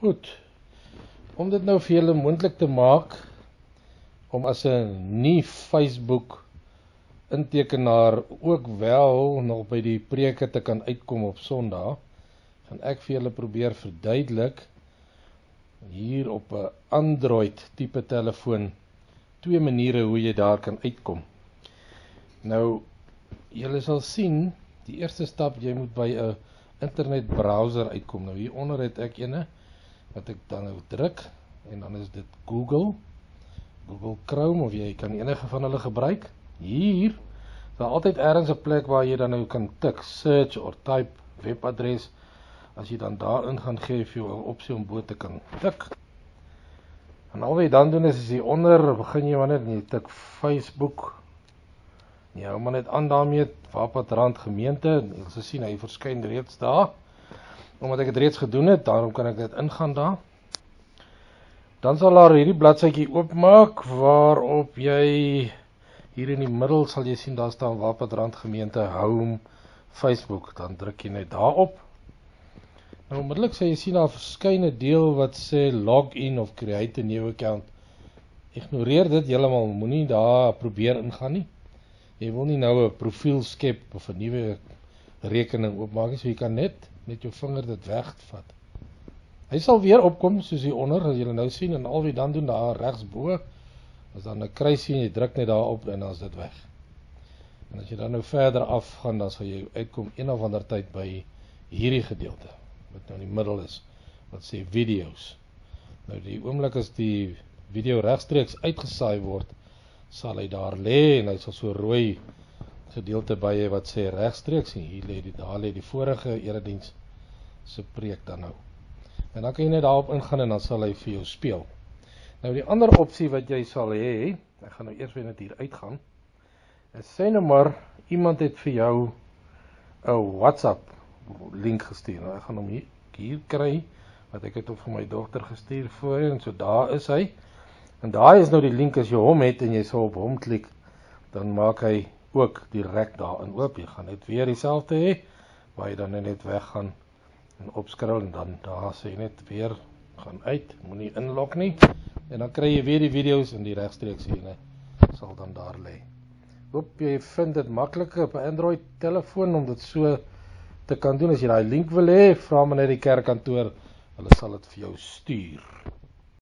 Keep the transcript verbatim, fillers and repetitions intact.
Goed, om dit nou vir julle moontlik te maak, om as 'n nie Facebook intekenaar ook wel nog by die preke te kan uitkom op Sondag, gaan ek vir julle probeer verduidelik, hier op 'n Android tipe telefoon, twee maniere hoe jy daar kan uitkom. Nou, julle sal sien, die eerste stap, jy moet by 'n internet browser uitkom. Nou hieronder het ek ene, wat ek dan nou druk, en dan is dit Google, Google Chrome, of jy kan enige van hulle gebruik. Hier, is daar altyd ergens 'n plek waar jy dan nou kan tik, search or type, webadres, as jy dan daarin gaan gee vir jou 'n opsie om bo te kan tik. En al wat jy dan doen is, as jy onder, begin jy maar net, jy tik Facebook, jy hou maar net aan daarmee, Wapatrand gemeente, jy sal sien, hy verskyn reeds daar, omdat ek het reeds gedoen het, daarom kan ek dit ingaan daar. Dan sal daar hierdie bladsytjie oopmaak, waarop jy, hier in die middel sal jy sien, daar staan Wapatrand gemeente, Home, Facebook, dan druk jy net daarop. Nou onmiddellik sal jy sien, daar verskyn 'n deel wat sê login of create a new account. Ignoreer dit heeltemal, moenie daar probeer ingaan nie. Jy wil nie nou 'n profiel skep of 'n nuwe rekening oopmaak nie, so jy kan net met jou vinger dit wegvat. Hy sal weer opkom soos hieronder, as julle nou sien, en al wat jy dan doen daar regsbo, is dan 'n kruisie en jy druk net daarop en dan is dit weg. En as jy dan nou verder afgaan, dan sal jy uitkom een of ander tyd by hierdie gedeelte, wat nou in die middel is, wat sê video's. Nou die oomblik as die video regstreeks uitgesaai word, sal hy daar lê, en hy sal so rooi gedeelte by hy wat sê regstreeks, en hier lê die, daar lê die vorige erediens se preek dan nou. En dan kan jy net daarop ingaan, en dan sal hy vir jou speel. Nou die ander opsie wat jy sal hê, ek gaan nou eers weer net hier uitgaan, is sê nou maar, iemand het vir jou 'n WhatsApp link gestuur. Nou, ek gaan hom hier, hier kry, wat ek het op vir my dogter gestuur voorheen, so daar is hy. En daar is nou die link, as jy hom het, en jy sal op hom klik, dan maak hy ook direk daarin oop. Jy gaan net weer dieselfde hê, waar jy dan net weggaan, en opskrol, en dan daar sê jy net weer, gaan uit, moenie inlok nie, en dan kry jy weer die video's, en die regstreeks hier, sal dan daar lê. Hoop jy vind dit makliker op 'n Android telefoon, om dit so te kan doen. As jy daai link wil hê, vra maar net die kerkkantoor, hulle sal dit vir jou stuur.